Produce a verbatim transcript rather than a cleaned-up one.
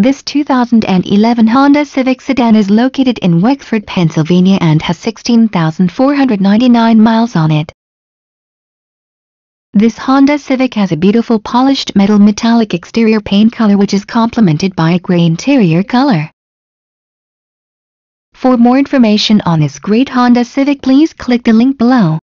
This two thousand eleven Honda Civic sedan is located in Wexford, Pennsylvania and has sixteen thousand four hundred ninety-nine miles on it. This Honda Civic has a beautiful polished metal metallic exterior paint color which is complemented by a gray interior color. For more information on this great Honda Civic, please click the link below.